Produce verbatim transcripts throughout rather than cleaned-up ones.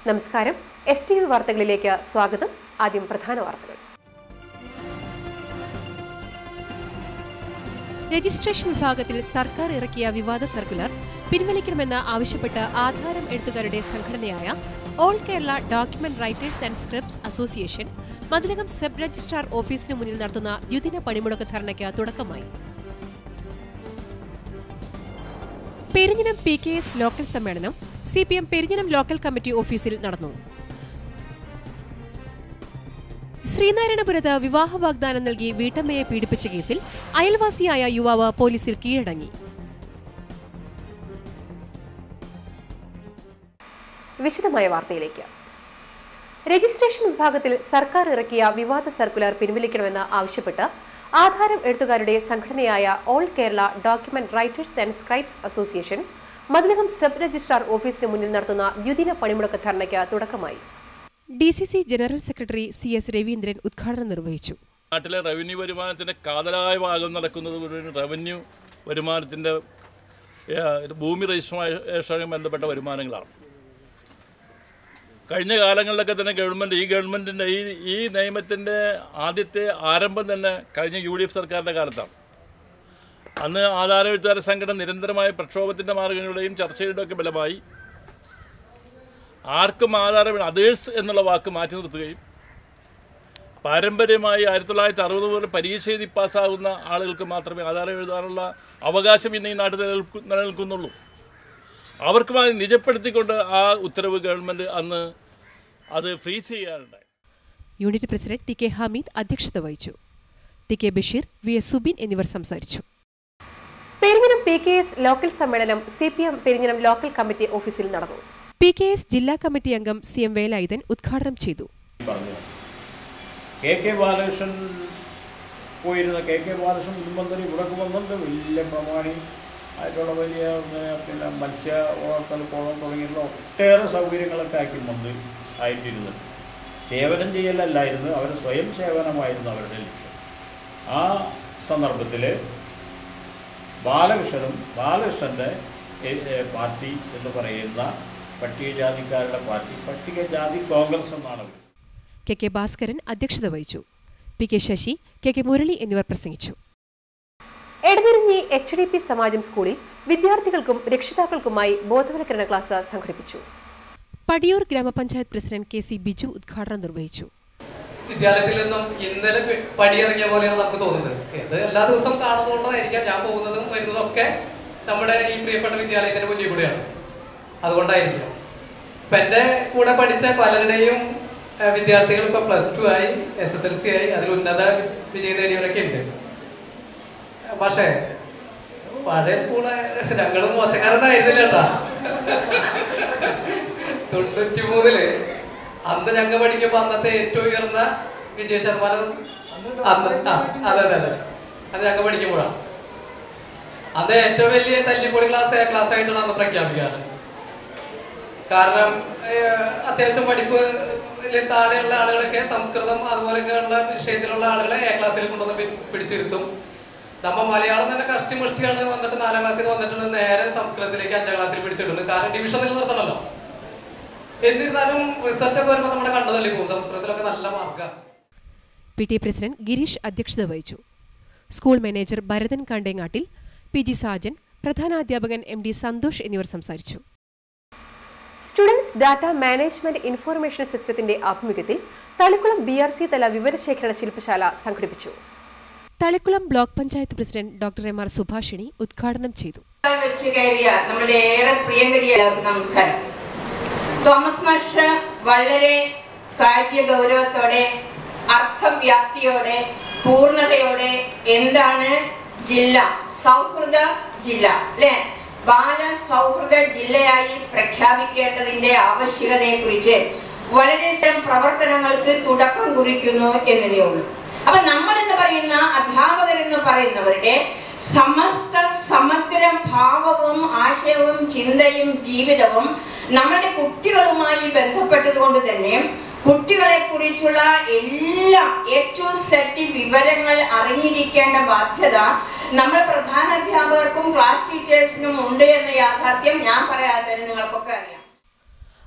നമസ്കാരം. S T V വാർത്തകളിലേക്ക് സ്വാഗതം. ആദ്യം പ്രധാന വാർത്തകൾ. രജിസ്ട്രേഷൻ വിഭാഗത്തിൽ സർക്കാർ ഇറക്കിയ വിവാദ സർക്കുലർ പിൻവലിക്കണമെന്ന് ആവശ്യപ്പെട്ട് ആധാരം എഴുത്തുകാരുടെ സംഘടനയായ all Kerala document writers and scripts association Mathilakam sub registrar ഓഫീസിന് മുന്നിൽ നടത്തുന്ന ദ്വിദിന പണിമുടക്ക് ധർണയ്ക്ക് തുടക്കമായി. Perinjanam P K S local സമ്മേളനം C P M Perinjanam local committee ഓഫീസിൽ നടന്നു. ശ്രീനാരായണപുരത്ത് വിവാഹ വാഗ്ദാനം നൽകി വീട്ടമ്മയെ പീഡിപ്പിച്ച കേസിൽ അയൽവാസിയായ യുവാവ് പോലീസിൽ കീഴടങ്ങി. വിശദമായ വാർത്തയിലേക്ക്. രജിസ്ട്രേഷൻ വിഭാഗത്തിൽ സർക്കാർ ഇറക്കിയ വിവാദ സർക്കുലർ പിൻവലിക്കണമെന്ന് ആവശ്യപ്പെട്ട് ആധാരം എഴുത്തുകാരുടെ സംഘടനയായ all Kerala document writers and scribes association Mathilakam sub registrar ഓഫീസിന് മുന്നിൽ നടത്തുന്ന ദ്വിദിന പണിമുടക്ക് ധർണയ്ക്ക് തുടക്കമായി. D C C general secretary C S Raveendran ഉദ്ഘാടനം നിർവഹിച്ചു. നാട്ടിലെ റവന്യൂ വരുമാനത്തിന്റെ കാതലായ ഭാഗം നടക്കുന്നത് റവന്യൂ വരുമാനത്തിന്റെ ഭൂമി രജിസ്ട്രേഷനുമായി ബന്ധപ്പെട്ട വരുമാനങ്ങളാണ്. കഴിഞ്ഞ കാലങ്ങളിലൊക്കെ തന്നെ ഗവൺമെൻറ് ഈ ഗവൺമെൻറ്റിൻ്റെ ഈ ഈ നിയമത്തിൻ്റെ ആദ്യത്തെ ആരംഭം തന്നെ കഴിഞ്ഞ യു ഡി എഫ് സർക്കാരിൻ്റെ കാലത്താണ്. അന്ന് ആധാര എഴുത്തുകാരുടെ സംഘടന നിരന്തരമായ പ്രക്ഷോഭത്തിൻ്റെ മാർഗങ്ങളുടെയും ചർച്ചയുടെയൊക്കെ ബലമായി ആർക്കും ആധാരം അതേഴ്സ് എന്നുള്ള വാക്ക് മാറ്റി നിർത്തുകയും പാരമ്പര്യമായി ആയിരത്തി തൊള്ളായിരത്തി അറുപത് മുതൽ പരീക്ഷ എഴുതി പാസ്സാകുന്ന ആളുകൾക്ക് മാത്രമേ ആധാരം എഴുതാനുള്ള അവകാശം ഇന്ന് ഈ നാട്ടിൽ നിലനിൽക്കു നിലനിൽക്കുന്നുള്ളൂ അവർക്കുമായി നിജപ്പെടുത്തിക്കൊണ്ട് ആ ഉത്തരവ് ഗവൺമെൻറ് അന്ന് അത് ഫ്രീസ് ചെയ്യാറുണ്ടായി. Unit president T K Hameed അധ്യക്ഷത വഹിച്ചു. T K Basheer, V S Subin എന്നിവർ സംസാരിച്ചു. Perinjanam P K S local സമ്മേളനം C P M Perinjanam local committee ഓഫീസിൽ നടന്നു. പി കെ എസ് ജില്ലാ കമ്മിറ്റി അംഗം സി എം വേലായുധൻ ഉദ്ഘാടനം ചെയ്തു. കെ കെ ബാലകൃഷ്ണൻ പോയിരുന്ന കെ കെ ബാലകൃഷ്ണൻ മുൻമന്ത്രി ഇവിടെ വന്നിട്ട് വലിയ പ്രമാണി ആയിട്ടുള്ള വലിയ പിന്നെ മത്സ്യ വളർത്തൽ കുളം തുടങ്ങിയുള്ള ഒട്ടേറെ സൗകര്യങ്ങളൊക്കെ ആക്കി മുമ്പ് ആയിട്ടിരുന്നു. സേവനം ചെയ്യലല്ലായിരുന്നു, അവർ സ്വയം സേവനമായിരുന്നു അവരുടെ ലക്ഷ്യം. ആ സന്ദർഭത്തിൽ ബാലകൃഷ്ണനും ബാലകൃഷ്ണൻ്റെ പാർട്ടി എന്ന് പറയുന്ന പട്ടികജാതിക്കാരുടെ പാർട്ടി പട്ടികജാതി കോൺഗ്രസ് എന്നാണ്. കെ കെ ഭാസ്കരൻ അധ്യക്ഷത വഹിച്ചു. P K Sasi, K K Murali എന്നിവർ പ്രസംഗിച്ചു. Edathirinji H D P Samajam സ്കൂളിൽ വിദ്യാർത്ഥികൾക്കും രക്ഷിതാക്കൾക്കുമായി ബോധവൽക്കരണ ക്ലാസ് സംഘടിപ്പിച്ചു. പടിയൂർ ഗ്രാമപഞ്ചായത്ത് പ്രസിഡന്റ് കെ സി ബിജു ഉദ്ഘാടനം നിർവഹിച്ചു. വിദ്യാലയത്തിൽ നിന്നും ഇന്നലെ പടിയിറങ്ങിയ പോലെയാണ് നമുക്ക് തോന്നുന്നത്. ഇത് എല്ലാ ദിവസവും കാണുന്നതുകൊണ്ടായിരിക്കാം ഞാൻ പോകുന്നതും വരുന്നതും ഒക്കെ നമ്മുടെ ഈ പ്രിയപ്പെട്ട വിദ്യാലയത്തിന്റെ മുന്നിൽ കൂടെയാണ്. അതുകൊണ്ടായിരിക്കാം ഇപ്പൊ എന്റെ കൂടെ പഠിച്ച പലരുടെയും വിദ്യാർത്ഥികൾ ഇപ്പൊ പ്ലസ് ടു ആയി, എസ് എസ് എൽ സി ആയി, അതിൽ ഉന്നത വിജയം നേടിയവരൊക്കെ ഉണ്ട്. പക്ഷേ പഴയ സ്കൂള് ഞങ്ങളും മോശക്കാരനായിരുന്നില്ല കേട്ടാ. തൊണ്ണൂറ്റി മൂന്നില് അന്ന് ഞങ്ങൾ പഠിക്കുമ്പോ അന്നത്തെ ഏറ്റവും ഉയർന്ന വിജയ ശതമാനം അന്ന് അതെ അതെ അതെ അത് ഞങ്ങൾ പഠിക്കുമ്പോഴാണ്. അന്ന് ഏറ്റവും വലിയ തല്ലിപ്പൊളി ക്ലാസ് ക്ലാസ് ആയിട്ടാണ് അന്ന് പ്രഖ്യാപിക്കാറ്. കാരണം അത്യാവശ്യം പഠിപ്പ് താഴെയുള്ള ആളുകളൊക്കെ സംസ്കൃതം അതുപോലെയൊക്കെയുള്ള വിഷയത്തിലുള്ള ആളുകളെ എ ക്ലാസ്സിൽ കൊണ്ടുവന്ന് പിടിച്ചിരുത്തും. നമ്മ മലയാളം തന്നെ കഷ്ടിമുഷ്ടിയാണ് വന്നിട്ട് നാലാം ക്ലാസ്സിൽ വന്നിട്ടുണ്ട്, നേരെ സംസ്കൃതത്തിലേക്ക് അഞ്ചാം ക്ലാസ്സിൽ പിടിച്ചിട്ടുണ്ട്. കാരണം ഡിവിഷൻ നിലനിർത്തണമല്ലോ. എന്നിരുന്നാലും റിസൾട്ട് ഒക്കെ വരുമ്പോൾ നമ്മുടെ കണ്ടു തള്ളി പോകും. സംസ്കൃതത്തിലൊക്കെ നല്ല മാർക്കാണ്. P T A president Girish അധ്യക്ഷത വഹിച്ചു. സ്കൂൾ മാനേജർ ഭരതൻ കാണ്ടേങ്ങാട്ടിൽ, പി ജി സാജൻ, പ്രധാനാധ്യാപകൻ എം ഡി സന്തോഷ് എന്നിവർ സംസാരിച്ചു. സ്റ്റുഡൻസ് ഡാറ്റ മാനേജ്മെന്റ് ഇൻഫർമേഷൻ സിസ്റ്റത്തിന്റെ ആഭിമുഖ്യത്തിൽ തളിക്കുളം ബി ആർ സി തല വിവരശേഖരണ ശില്പശാല സംഘടിപ്പിച്ചു. Thalikulam block panchayat president doctor M R Subhashini ഉദ്ഘാടനം ചെയ്തു. നമ്മുടെ ഏറെ പ്രിയങ്കരിയ നമസ്കാരം. തോമസ് മാസ്റ്റർ വളരെ കാര്യഗൗരവത്തോടെ അർത്ഥവ്യാപ്തിയോടെ പൂർണ്ണതയോടെ എന്താണ് ജില്ല, സൗഹൃദ ജില്ല അല്ലെ, ബാല സൗഹൃദ ജില്ലയായി പ്രഖ്യാപിക്കേണ്ടതിന്റെ ആവശ്യകതയെ കുറിച്ച് വളരെയധികം പ്രവർത്തനങ്ങൾക്ക് തുടക്കം കുറിക്കുന്നു എന്നതേ ഉള്ളൂ. അപ്പൊ നമ്മൾ എന്ന് പറയുന്ന അധ്യാപകരെന്ന് പറയുന്നവരുടെ സമസ്ത സമഗ്ര ഭാവവും ആശയവും ചിന്തയും ജീവിതവും നമ്മുടെ കുട്ടികളുമായി ബന്ധപ്പെട്ടത് കൊണ്ട് തന്നെ കുട്ടികളെ കുറിച്ചുള്ള എല്ലാ എ ടു സെഡ് വിവരങ്ങൾ അറിഞ്ഞിരിക്കേണ്ട ബാധ്യത നമ്മൾ പ്രധാന അധ്യാപകർക്കും ക്ലാസ് ടീച്ചേഴ്സിനും ഉണ്ട് എന്ന യാഥാർത്ഥ്യം ഞാൻ പറയാതെ നിങ്ങൾക്കൊക്കെ അറിയാം.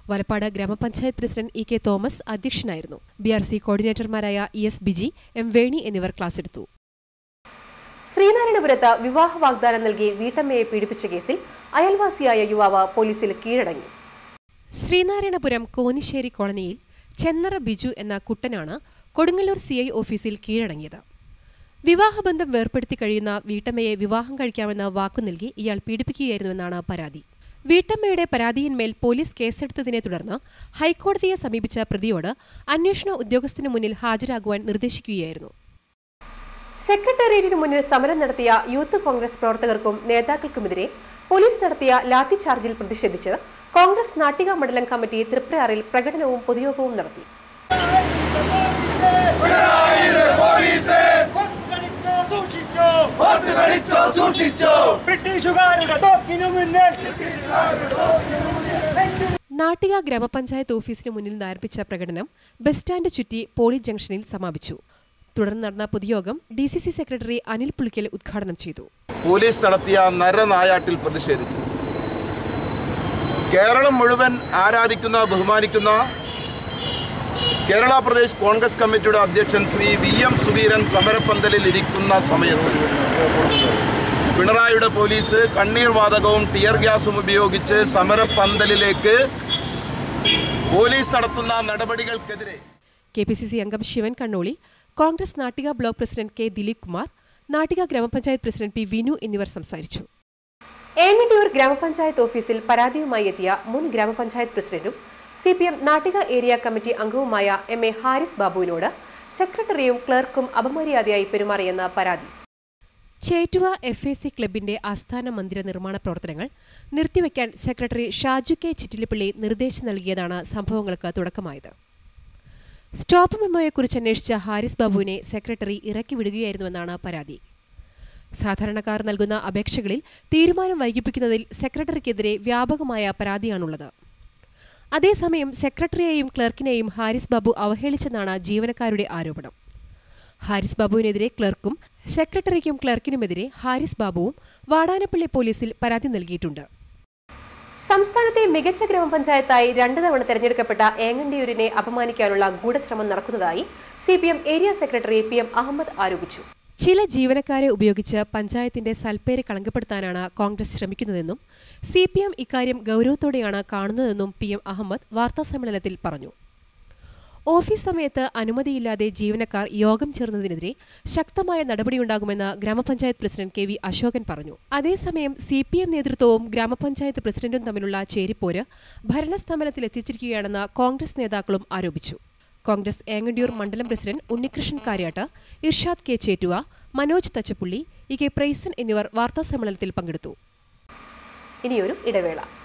വലപ്പാട് ഗ്രാമപഞ്ചായത്ത് പ്രസിഡന്റ് ഇ കെ തോമസ് അധ്യക്ഷനായിരുന്നു. ബി ആർ സി കോർഡിനേറ്റർമാരായ E S Biji, M Veni എന്നിവർ ക്ലാസ്സെടുത്തു. ശ്രീനാരായണപുരത്ത് വിവാഹ വാഗ്ദാനം നൽകി വീട്ടമ്മയെ പീഡിപ്പിച്ച കേസിൽ അയൽവാസിയായ യുവാവ് പോലീസിൽ കീഴടങ്ങി. ശ്രീനാരായണപുരം കോന്നിശ്ശേരി കോളനിയിൽ ചെന്നറ ബിജു എന്ന കുട്ടനാണ് കൊടുങ്ങല്ലൂർ സി ഐ ഓഫീസിൽ കീഴടങ്ങിയത്. വിവാഹബന്ധം വേർപ്പെടുത്തി കഴിയുന്ന വീട്ടമ്മയെ വിവാഹം കഴിക്കാമെന്ന് വാക്കു നൽകി ഇയാൾ പീഡിപ്പിക്കുകയായിരുന്നുവെന്നാണ് പരാതി. വീട്ടമ്മയുടെ പരാതിയിന്മേൽ പോലീസ് കേസെടുത്തതിനെ തുടർന്ന് ഹൈക്കോടതിയെ സമീപിച്ച പ്രതിയോട് അന്വേഷണ ഉദ്യോഗസ്ഥനു മുന്നിൽ ഹാജരാകുവാൻ നിർദ്ദേശിക്കുകയായിരുന്നു. സെക്രട്ടേറിയറ്റിന് മുന്നിൽ സമരം നടത്തിയ യൂത്ത് കോൺഗ്രസ് പ്രവർത്തകർക്കും നേതാക്കൾക്കുമെതിരെ പോലീസ് നടത്തിയ ലാത്തിചാർജിൽ പ്രതിഷേധിച്ച് കോൺഗ്രസ് നാട്ടിക മണ്ഡലം കമ്മിറ്റി തൃപ്രയാറിൽ പ്രകടനവും പൊതുയോഗവും നടത്തി. നാട്ടിക ഗ്രാമപഞ്ചായത്ത് ഓഫീസിന് മുന്നിൽ ആരംഭിച്ച പ്രകടനം ബസ് സ്റ്റാൻഡ് ചുറ്റി പോളി ജംഗ്ഷനിൽ സമാപിച്ചു. തുടർന്ന് നടന്ന പൊതുയോഗം D C C secretary Anil Pulikkal ഉദ്ഘാടനം ചെയ്തു. പോലീസ് നടത്തിയ നരനായാട്ടിൽ പ്രതിഷേധിച്ചു കേരളം മുഴുവൻ ആരാധിക്കുന്ന ബഹുമാനിക്കുന്ന കേരള പ്രദേശ് കോൺഗ്രസ് കമ്മിറ്റിയുടെ അധ്യക്ഷൻ ശ്രീ വി എം സുധീരൻ സമരപ്പന്തലിൽ ഇരിക്കുന്ന സമയത്ത് പിണറായിയുടെ പോലീസ് കണ്ണീർ വാതകവും ടിയർ ഗ്യാസും ഉപയോഗിച്ച് സമരപ്പന്തലിലേക്ക് പോലീസ് നടത്തുന്ന നടപടികൾക്കെതിരെ കെ പി സി സി അംഗം Sivan Kannoli, Congress Nattika block president K Dileep Kumar, Nattika ഗ്രാമപഞ്ചായത്ത് പ്രസിഡന്റ് പി വിനു എന്നിവർ സംസാരിച്ചു. ഏങ്ങണ്ടിയൂർ ഗ്രാമപഞ്ചായത്ത് ഓഫീസിൽ പരാതിയുമായി എത്തിയ മുൻ ഗ്രാമപഞ്ചായത്ത് പ്രസിഡന്റും C P M Nattika area committee അംഗവുമായ എം എ ഹാരിസ് ബാബുവിനോട് സെക്രട്ടറിയും ക്ലർക്കും അപമര്യാദയായി പെരുമാറിയെന്ന പരാതി. ചേറ്റുവ എഫ് എ സി ക്ലബിന്റെ ആസ്ഥാന മന്ദിര നിർമ്മാണ പ്രവർത്തനങ്ങൾ നിർത്തിവെക്കാൻ സെക്രട്ടറി ഷാജു കെ ചിറ്റിലിപ്പള്ളി നിർദ്ദേശം നൽകിയതാണ് സംഭവങ്ങൾക്ക് തുടക്കമായത്. സ്റ്റോപ്പ് മെമ്മോയെക്കുറിച്ച് അന്വേഷിച്ച ഹാരിസ് ബാബുവിനെ സെക്രട്ടറി ഇറക്കി വിടുകയായിരുന്നുവെന്നാണ് പരാതി. സാധാരണക്കാർ നൽകുന്ന അപേക്ഷകളിൽ തീരുമാനം വൈകിപ്പിക്കുന്നതിൽ സെക്രട്ടറിക്കെതിരെ വ്യാപകമായ പരാതിയാണുള്ളത്. അതേസമയം സെക്രട്ടറിയെയും ക്ലർക്കിനെയും ഹാരിസ് ബാബു അവഹേളിച്ചെന്നാണ് ജീവനക്കാരുടെ ആരോപണം. ഹാരിസ് ബാബുവിനെതിരെ ക്ലർക്കും സെക്രട്ടറിക്കും ക്ലർക്കിനുമെതിരെ ഹാരിസ് ബാബുവും വാടാനപ്പള്ളി പോലീസിൽ പരാതി നൽകിയിട്ടുണ്ട്. സംസ്ഥാനത്തെ മികച്ച ഗ്രാമപഞ്ചായത്തായി രണ്ടു തവണ തെരഞ്ഞെടുക്കപ്പെട്ട ഏങ്ങണ്ടിയൂരിനെ അപമാനിക്കാനുള്ള ഗൂഢശ്രമം നടക്കുന്നതായി C P M area secretary P M Ahmed ആരോപിച്ചു. ചില ജീവനക്കാരെ ഉപയോഗിച്ച് പഞ്ചായത്തിന്റെ സൽപ്പേര് കളങ്കപ്പെടുത്താനാണ് കോൺഗ്രസ് ശ്രമിക്കുന്നതെന്നും സി പി എം ഇക്കാര്യം ഗൌരവത്തോടെയാണ് കാണുന്നതെന്നും പി എം അഹമ്മദ് വാർത്താസമ്മേളനത്തിൽ പറഞ്ഞു. ഓഫീസ് സമയത്ത് അനുമതിയില്ലാതെ ജീവനക്കാർ യോഗം ചേർന്നതിനെതിരെ ശക്തമായ നടപടിയുണ്ടാകുമെന്ന് ഗ്രാമപഞ്ചായത്ത് പ്രസിഡന്റ് കെ വി അശോകൻ പറഞ്ഞു. അതേസമയം സി പി എം നേതൃത്വവും ഗ്രാമപഞ്ചായത്ത് പ്രസിഡന്റും തമ്മിലുള്ള ചേരിപ്പോര് ഭരണസ്തംഭനത്തിലെത്തിച്ചിരിക്കുകയാണെന്ന് കോൺഗ്രസ് നേതാക്കളും ആരോപിച്ചു. കോൺഗ്രസ് ഏങ്ങണ്ടിയൂർ മണ്ഡലം president Unnikrishnan Karyatt, Irshad K Chettuva, Manoj Thachappully, E K പ്രൈസൻ എന്നിവർ വാർത്താസമ്മേളനത്തിൽ പങ്കെടുത്തു. ഇനിയൊരു ഇടവേള.